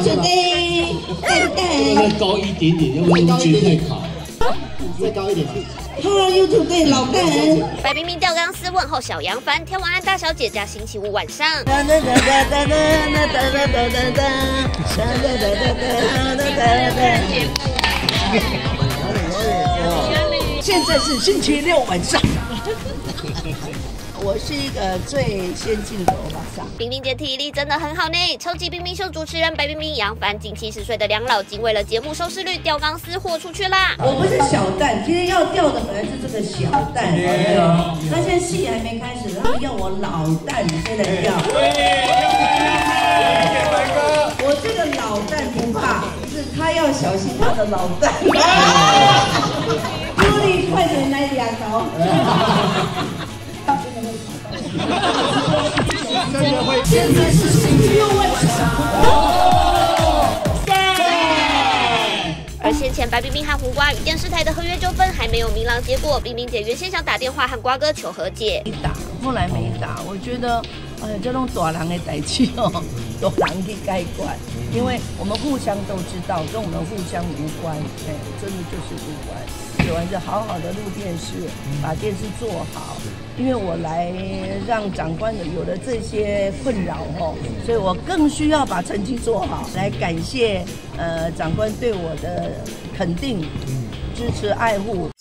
today， 再高一点点，要不然觉得太卡。再高一点吧。 How are you today， 老蛋？ 白冰冰吊钢丝问候小杨帆，跳完安大小姐加星期五晚上。 现在是星期六晚上。我是一个最先进的欧巴桑。 冰冰姐体力真的很好呢，超级冰冰秀主持人白冰冰、杨帆近70岁的两老，竟为了节目收视率吊钢丝豁出去啦！ 我不是小蛋，今天要吊的本来是这个小蛋，他现在戏还没开始，他们要我老蛋现在吊。我这个老蛋不怕，是他要小心他的老蛋。朱莉，快点来两头。现在是星期六晚上。 而先前白冰冰和胡瓜与电视台的合约纠纷还没有明朗结果，冰冰姐原先想打电话和瓜哥求和解， 后来没打。我觉得，哎呀，这种大人的代志哦，大人去解决，因为我们互相都知道，跟我们互相无关，哎，真的就是无关。所以我还是好好的录电视，把电视做好。因为我来让长官有了这些困扰哦，所以我更需要把成绩做好，来感谢长官对我的肯定、支持、爱护，